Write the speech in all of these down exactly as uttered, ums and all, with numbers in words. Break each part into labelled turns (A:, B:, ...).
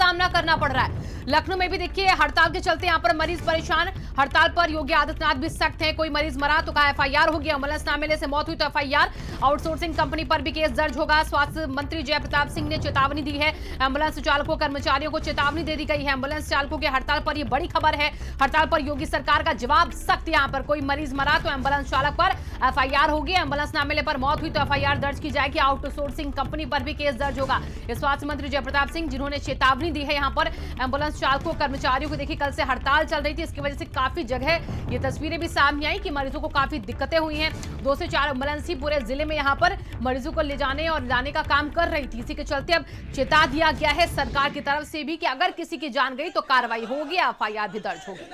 A: सामना करना पड़ रहा है। लखनऊ में भी देखिए हड़ताल के चलते यहाँ पर मरीज परेशान। हड़ताल पर योगी आदित्यनाथ भी सख्त हैं। कोई मरीज मरा तो कहा एफआईआर होगी, एम्बुलेंस ना मिलने से मौत हुई तो एफआईआर। आउटसोर्सिंग कंपनी पर भी केस दर्ज होगा। स्वास्थ्य मंत्री जय प्रताप सिंह ने चेतावनी दी है। एम्बुलेंस चालकों कर्मचारियों को चेतावनी दे दी गई है। एम्बुलेंस चालकों के हड़ताल पर यह बड़ी खबर है। हड़ताल पर योगी सरकार का जवाब सख्त। यहाँ पर कोई मरीज मरा तो एम्बुलेंस चालक पर एफआईआर होगी, एम्बुलेंस ना मिलने पर मौत हुई तो एफआईआर दर्ज की जाएगी। आउटसोर्सिंग कंपनी पर भी केस दर्ज होगा। स्वास्थ्य मंत्री जय प्रताप सिंह जिन्होंने चेतावनी दी है यहाँ पर एम्बुलेंस चालकों कर्मचारियों को। देखिए कल से हड़ताल चल रही थी, इसकी वजह से काफी जगह ये तस्वीरें भी सामने आई कि मरीजों को काफी दिक्कतें हुई हैं। दो से चार एम्बुलेंस ही पूरे जिले में यहाँ पर मरीजों को ले जाने और लाने का काम कर रही थी। इसी के चलते अब चेता दिया गया है सरकार की तरफ से भी कि अगर किसी की जान गई तो कार्रवाई होगी, एफआईआर भी दर्ज होगी।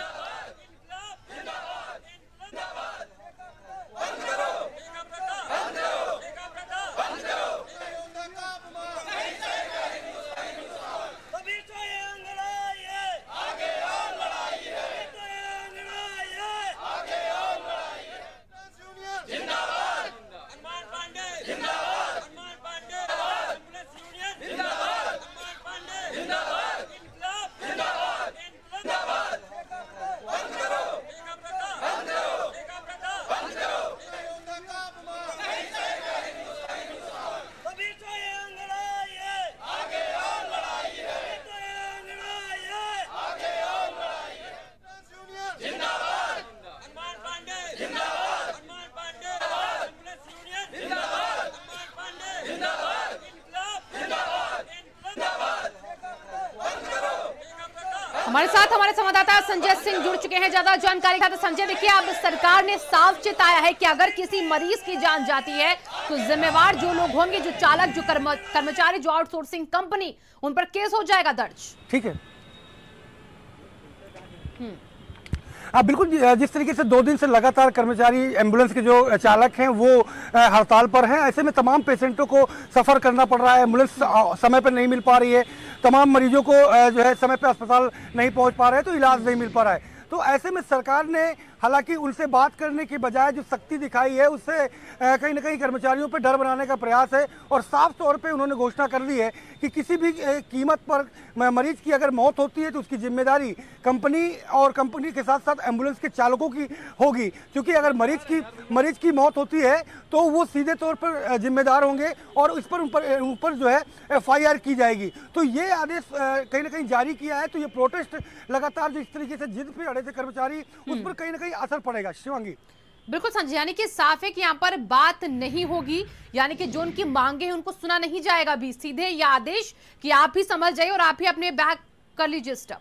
A: हमारे साथ हमारे संवाददाता संजय सिंह जुड़ चुके हैं ज्यादा जानकारी का। तो संजय देखिए अब सरकार ने साफ चेताया है कि अगर किसी मरीज की जान जाती है तो जिम्मेवार जो लोग होंगे, जो चालक, जो कर्म, कर्मचारी, जो आउटसोर्सिंग कंपनी, उन पर केस हो जाएगा दर्ज।
B: ठीक है, हाँ बिल्कुल। जिस तरीके से दो दिन से लगातार कर्मचारी एम्बुलेंस के जो चालक हैं वो हड़ताल पर हैं, ऐसे में तमाम पेशेंटों को सफ़र करना पड़ रहा है। एम्बुलेंस समय पर नहीं मिल पा रही है, तमाम मरीजों को जो है समय पर अस्पताल नहीं पहुंच पा रहे हैं, तो इलाज नहीं मिल पा रहा है। तो ऐसे में सरकार ने हालांकि उनसे बात करने की बजाय जो सख्ती दिखाई है उससे कहीं ना कहीं कर्मचारियों पर डर बनाने का प्रयास है। और साफ तौर पे उन्होंने घोषणा कर दी है कि किसी भी कीमत पर मरीज की अगर मौत होती है तो उसकी जिम्मेदारी कंपनी और कंपनी के साथ साथ एम्बुलेंस के चालकों की होगी। क्योंकि अगर मरीज की मरीज की मौत होती है तो वो सीधे तौर पर जिम्मेदार होंगे और इस पर ऊपर ऊपर जो है एफ आई आर की जाएगी। तो ये आदेश कहीं ना कहीं जारी किया है। तो ये प्रोटेस्ट लगातार जो इस तरीके से जिद पे अड़े थे कर्मचारी, उस पर कहीं ना कहीं असर पड़ेगा। शिवांगी,
A: बिल्कुल संजय, यानी कि साफ है कि यहाँ पर बात नहीं होगी, यानी कि जो उनकी मांगे हैं उनको सुना नहीं जाएगा भी। सीधे ये आदेश कि आप ही समझ जाइए और आप ही अपने बैग कर लीजिए स्टॉप।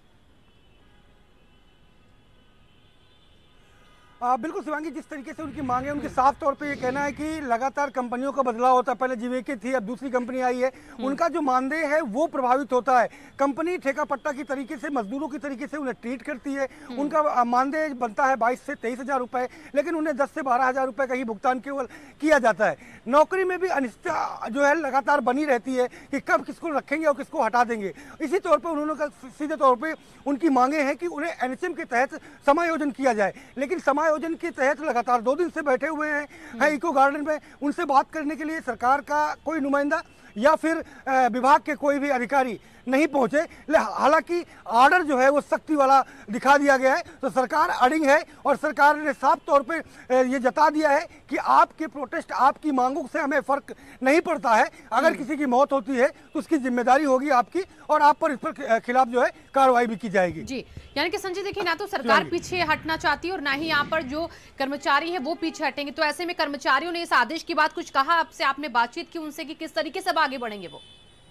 B: आ, बिल्कुल शिवांगी, जिस तरीके से उनकी मांगे, उनके साफ तौर पे ये कहना है कि लगातार कंपनियों का बदलाव होता है। पहले जीवीके थी, अब दूसरी कंपनी आई है, उनका जो मानदेय है वो प्रभावित होता है। कंपनी ठेका पट्टा की तरीके से, मजदूरों की तरीके से उन्हें ट्रीट करती है। उनका मानदेय बनता है बाईस से तेईस हजार रुपए, लेकिन उन्हें दस से बारह हजार रुपए का ही भुगतान केवल किया जाता है। नौकरी में भी अनिश्चितता जो है लगातार बनी रहती है कि कब किसको रखेंगे और किसको हटा देंगे। इसी तौर पर उन्होंने सीधे तौर पर उनकी मांगे हैं कि उन्हें एन एच एम के तहत समायोजन किया जाए। लेकिन समायोजन के तहत लगातार दो दिन से बैठे हुए हैं है इको गार्डन में। उनसे बात करने के लिए सरकार का कोई नुमाइंदा या फिर विभाग के कोई भी अधिकारी नहीं पहुंचे। हालांकि ऑर्डर जो है वो सख्ती वाला दिखा दिया गया है। तो सरकार अड़िंग है और सरकार ने साफ तौर पे ये जता दिया है कि आपके प्रोटेस्ट, आपकी मांगों से हमें फर्क नहीं पड़ता है। अगर किसी की मौत होती है तो उसकी जिम्मेदारी होगी आपकी और आप पर इस पर खिलाफ जो है कार्रवाई भी की जाएगी।
A: जी, यानी कि संजय देखिए, ना तो सरकार पीछे हटना चाहती है और ना ही यहाँ पर जो कर्मचारी है वो पीछे हटेंगे। तो ऐसे में कर्मचारियों ने इस आदेश की बात कुछ कहा आपसे, आपने बातचीत की उनसे कि किस तरीके से आगे बढ़ेंगे वो?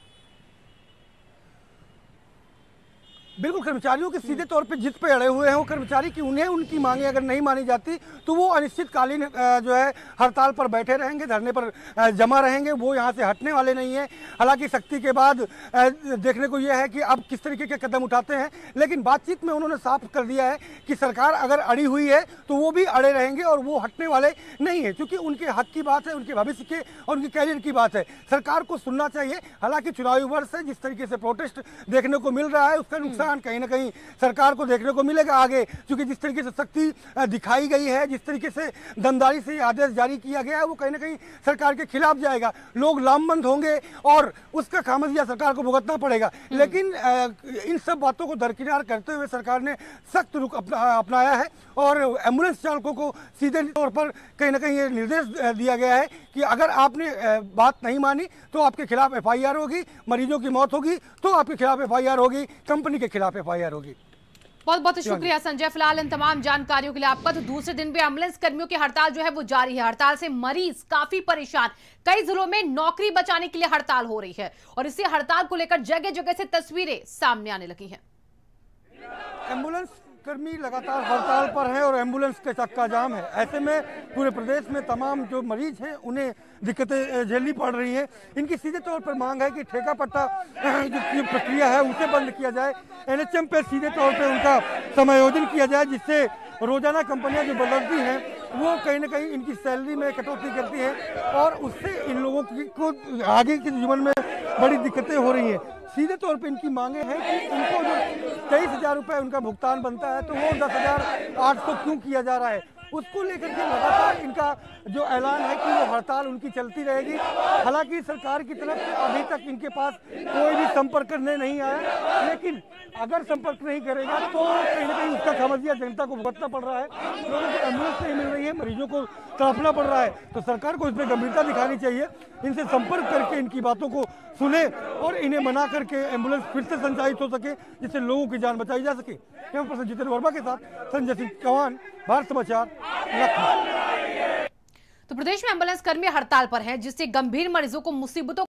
B: बिल्कुल, कर्मचारियों के सीधे तौर पे जिद पे अड़े हुए हैं वो कर्मचारी कि उन्हें उनकी मांगे अगर नहीं मानी जाती तो वो अनिश्चितकालीन जो है हड़ताल पर बैठे रहेंगे, धरने पर जमा रहेंगे, वो यहाँ से हटने वाले नहीं हैं। हालांकि सख्ती के बाद देखने को यह है कि अब किस तरीके के कदम उठाते हैं, लेकिन बातचीत में उन्होंने साफ कर दिया है कि सरकार अगर अड़ी हुई है तो वो भी अड़े रहेंगे और वो हटने वाले नहीं है। क्योंकि उनके हक की बात है, उनके भविष्य के और उनके कैरियर की बात है, सरकार को सुनना चाहिए। हालांकि चुनावी वर्ष है, जिस तरीके से प्रोटेस्ट देखने को मिल रहा है उसका नुकसान रुझान कहीं ना कहीं सरकार को देखने को मिलेगा आगे, क्योंकि जिस तरीके से सख्ती दिखाई गई है, जिस तरीके से दमदारी से आदेश जारी किया गया है, वो कहीं ना कहीं सरकार के खिलाफ जाएगा। लोग लामबंद होंगे और उसका खामियाजा सरकार को भुगतना पड़ेगा। लेकिन इन सब बातों को दरकिनार करते हुए सरकार ने सख्त रुख अपना, अपनाया है और एम्बुलेंस चालकों को सीधे तौर पर कहीं ना कहीं ये निर्देश दिया गया है कि अगर आपने बात नहीं मानी तो आपके खिलाफ एफ आई आर होगी, मरीजों की मौत होगी तो आपके खिलाफ एफ आई आर होगी, कंपनी के खिलाफ एफ आई आर होगी।
A: बहुत बहुत शुक्रिया संजय, फिलहाल इन तमाम जानकारियों के लिए आपका। तो दूसरे दिन भी एम्बुलेंस कर्मियों की हड़ताल जो है वो जारी है। हड़ताल से मरीज काफी परेशान, कई जिलों में नौकरी बचाने के लिए हड़ताल हो रही है और इसी हड़ताल को लेकर जगह जगह से तस्वीरें सामने आने लगी हैं।
B: एम्बुलेंस कर्मी लगातार हड़ताल पर हैं और एम्बुलेंस के चक्का जाम है। ऐसे में पूरे प्रदेश में तमाम जो मरीज हैं उन्हें दिक्कतें झेलनी पड़ रही हैं। इनकी सीधे तौर पर मांग है कि ठेका पट्टा जो प्रक्रिया है उसे बंद किया जाए, एन एच एम पे सीधे तौर पर उनका समायोजन किया जाए, जिससे रोजाना कंपनियां जो बदलती हैं वो कहीं ना कहीं इनकी सैलरी में कटौती करती हैं और उससे इन लोगों की को आगे के जीवन में बड़ी दिक्कतें हो रही हैं। सीधे तौर पे इनकी मांगे हैं कि इनको जो तेईस हजार रुपये उनका भुगतान बनता है तो वो दस हजार आठ सौ क्यों किया जा रहा है, उसको लेकर के लगातार इनका जो ऐलान है कि वो हड़ताल उनकी चलती रहेगी। हालांकि सरकार की तरफ से अभी तक इनके पास कोई भी संपर्क करने नहीं आया, लेकिन अगर संपर्क नहीं करेगा तो कहीं ना कहीं उसका खामियाजा जनता को भुगतना पड़ रहा है। लोगों को एम्बुलेंस नहीं मिल रही है, मरीजों को तड़पना पड़ रहा है, तो सरकार को इस पर गंभीरता दिखानी चाहिए। इनसे संपर्क करके इनकी बातों को सुने और इन्हें मना करके एम्बुलेंस फिर से संचालित हो सके, जिससे लोगों की जान बचाई जा सके। कैमरा पर्सन जितेंद्र वर्मा के साथ संजय सिंह चौहान, भारत समाचार, लखनऊ।
A: तो प्रदेश में एम्बुलेंस कर्मी हड़ताल पर हैं, जिससे गंभीर मरीजों को मुसीबतों